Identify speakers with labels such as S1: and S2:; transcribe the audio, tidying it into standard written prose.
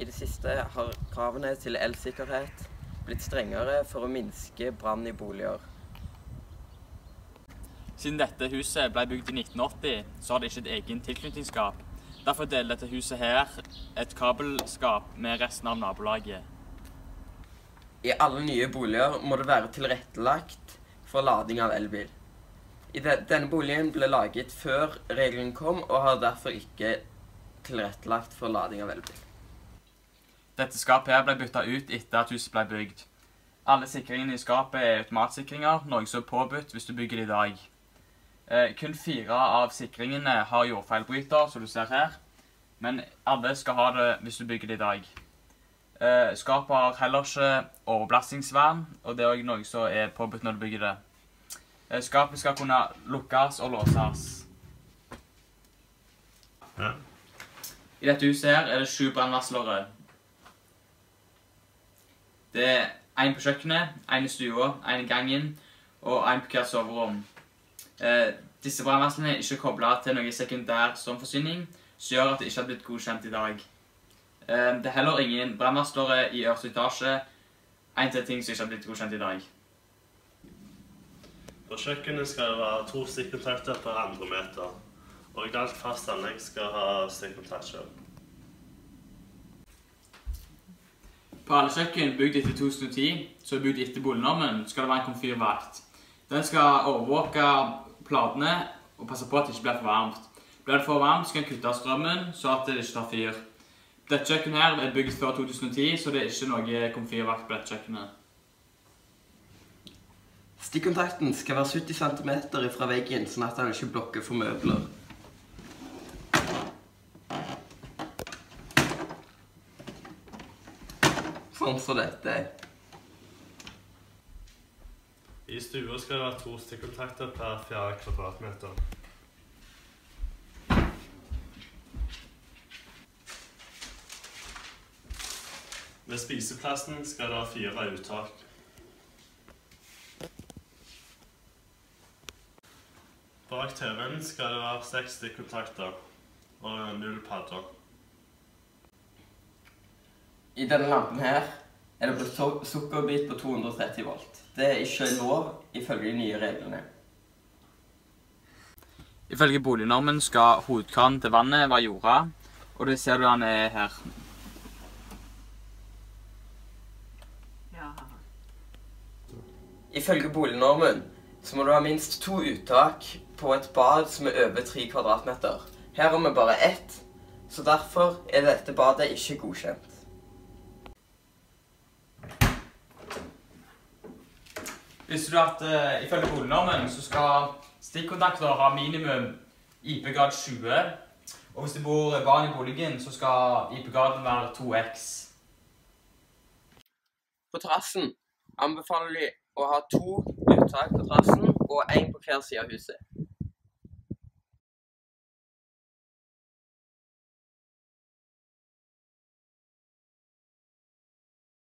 S1: I det siste har kravene til elsikkerhet blitt strengere for å minske brann i boliger.
S2: Siden dette huset ble bygd i 1980, så har det ikke et egen tilknytningsskap. Derfor deler dette huset her et kabelskap med resten av nabolaget.
S1: I alle nye boliger må det være tilrettelagt for lading av elbil. Denne boligen ble laget før regelen kom, og har derfor ikke tilrettelagt for lading av elbil.
S2: Dette skapet her ble byttet ut etter at huset ble bygd. Alle sikringene i skapet er automatsikringer, noe som er påbudt hvis du bygger det i dag. Kun 4 av sikringene har jordfeilbryter, som du ser her, men alle skal ha det hvis du bygger det i dag. Skapet har heller ikke overbelastingsvern, og det er også noe som er påbudt når du bygger det. Skapet skal kunne lukkes og låses.
S3: Ja.
S2: I dette huset her er det 7 brannvarslere. Det er 1 på kjøkkenet, 1 i stua, 1 i gangen og 1 på hvert soverom. Disse brannvarslene er ikke koblet til noen sekundær strømforsyning, som gjør at det ikke har blitt godkjent i dag. Det er heller ingen brannvarslere i øverste etasje, en til ting som ikke har blitt godkjent i dag.
S3: På kjøkkenet skal det være 2 stikkontakter per 2 meter, og alt fast anlegg skal ha stikkontakt selv.
S2: På alle kjøkken bygd etter 2010, som er bygd etter bolignormen, skal det være en komfyrvakt. Den skal overvåke platene og passe på at det ikke blir for varmt. Blir det for varmt, skal den kutte strømmen, så at det ikke tar fyr. Dette kjøkkenet her er bygd før 2010, så det er ikke noe komfyrvakt på dette kjøkkenet.
S1: Stikkontakten skal være 70 cm fra veggen, sånn at den ikke blokker for møbler. Sånn som dette.
S3: I stua skal det være 2 stikkontakter per 4 kvadratmeter. Ved spiseplassen skal det være 4 uttak. Bak TV-en skal det være 6 stikkontakter og 0 padder.
S1: I denne lampen her er det brukt sukkerbit på 230 volt. Det er ikke lov ifølge de nye reglene.
S2: Ifølge bolignormen skal hovedkranen til vannet være jorda, og det ser du han er her.
S1: Ifølge bolignormen så må du ha minst 2 uttak på et bad som er over 3 kvadratmeter. Her har vi bare 1, så derfor er dette badet ikke godkjent.
S2: Visste du at ifølge bolignormen så skal stikkontakter ha minimum IP-grad 20, og hvis det bor barn i boligen så skal IP-graden være 2x.
S1: På terrassen anbefaler vi å ha 2 uttak på terrassen og 1 på hver side av huset.